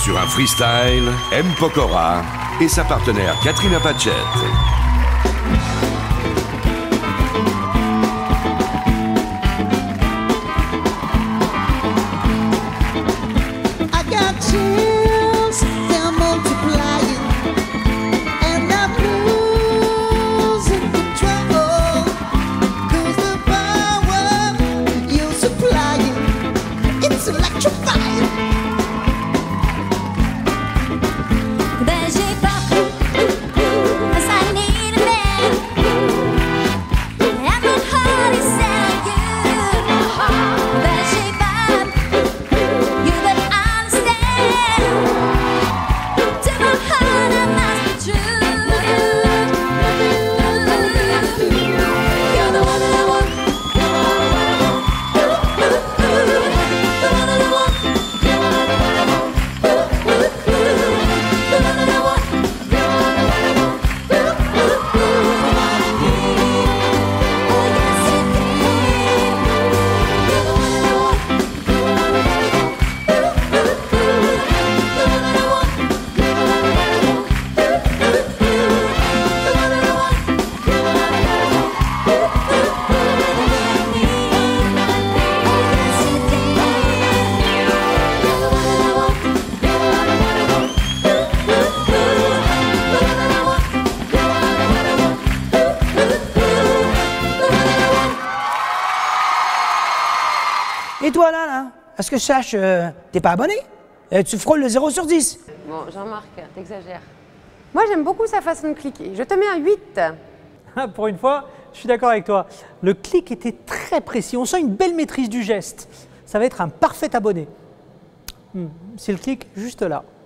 Sur un freestyle, M. Pokora et sa partenaire Katrina Patchett. Et toi, là, à ce que je sache, t'es pas abonné? Tu frôles le 0 sur 10. Bon, Jean-Marc, t'exagères. Moi, j'aime beaucoup sa façon de cliquer. Je te mets un 8. Pour une fois, je suis d'accord avec toi. Le clic était très précis. On sent une belle maîtrise du geste. Ça va être un parfait abonné. C'est le clic juste là.